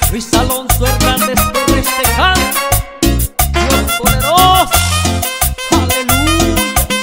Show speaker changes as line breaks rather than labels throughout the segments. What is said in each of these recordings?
Luis Alonso Hernández Torres Tejano, Dios poderoso, aleluya.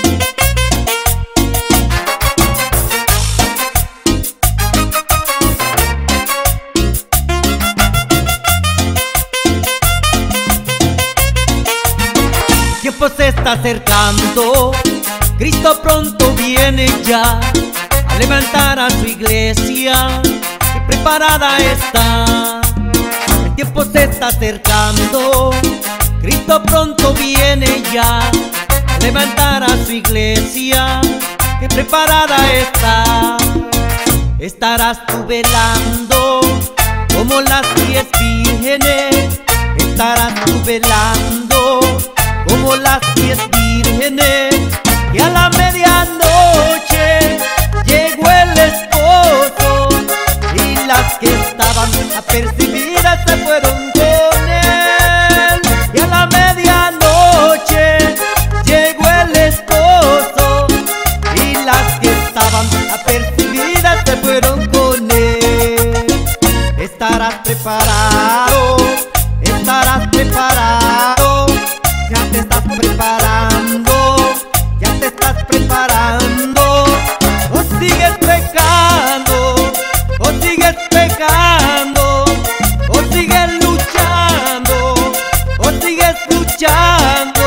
El tiempo se está acercando, Cristo pronto viene ya a levantar a su iglesia que preparada está. El tiempo se está acercando, Cristo pronto viene ya a levantar a su iglesia que preparada está. Estarás tú velando como las 10 vírgenes, estarás tú velando como las 10 vírgenes, y a la medianoche llegó el esposo, y las que estaban apercibidas se fueron con él. Y a la medianoche llegó el esposo, y las que estaban apercibidas se fueron con él. Estarás preparado, estarás preparado, ya te estás preparando, ya te estás preparando. O sigues pecando, o sigues pecando, o sigues luchando, o sigues luchando.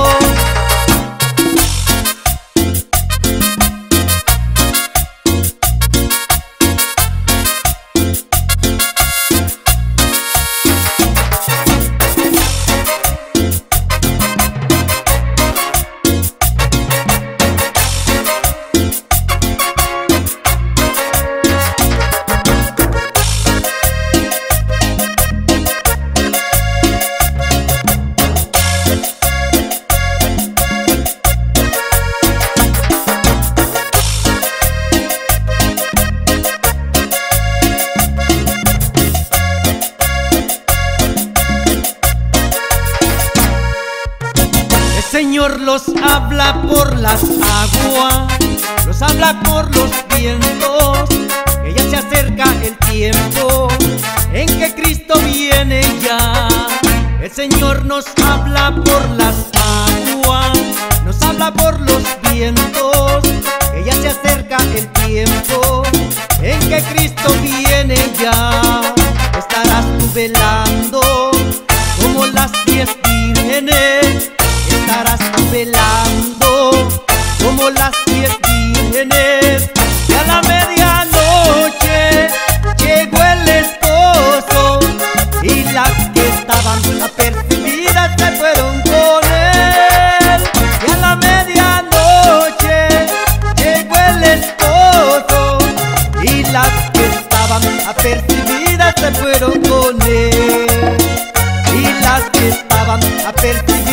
El Señor los habla por las aguas, los habla por los vientos, que ya se acerca el tiempo en que Cristo viene ya. El Señor nos habla por las aguas, nos habla por los vientos, que ya se acerca el tiempo en que Cristo viene ya. Estarás tú velando como las 10 vírgenes, estarás velando como las 10 vírgenes, y a la medianoche llegó el esposo, y las que estaban apercibidas se fueron con él. Y a la medianoche llegó el esposo, y las que estaban apercibidas se fueron con él. Y las que estaban apercibidas